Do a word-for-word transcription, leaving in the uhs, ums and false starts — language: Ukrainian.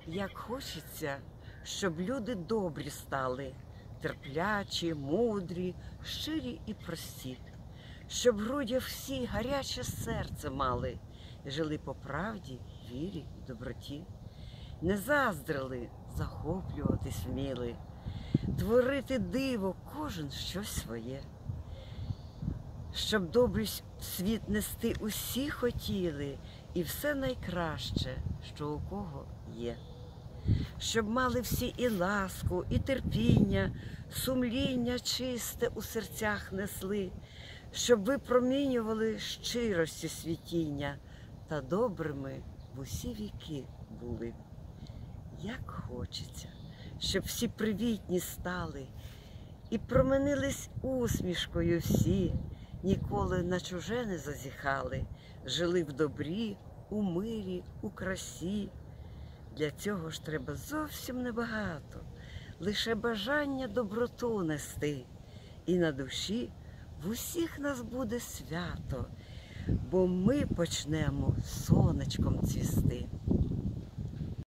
Як хочеться, щоб люди добрі стали, терплячі, мудрі, щирі і прості, щоб в грудях всі гаряче серце мали, і жили по правді, вірі, доброті, не заздрили, захоплюватись вміли, творити диво кожен щось своє, щоб добрий світ нести усі хотіли, і все найкраще, що у кого є. Щоб мали всі і ласку, і терпіння, сумління чисте у серцях несли, щоб випромінювали щирості світіння та добрими в усі віки були. Як хочеться, щоб всі привітні стали і променились усмішкою всі, ніколи на чуже не зазіхали, жили в добрі, у мирі, у красі. Для цього ж треба зовсім небагато, лише бажання доброту нести. І на душі в усіх нас буде свято, бо ми почнемо сонечком цвісти.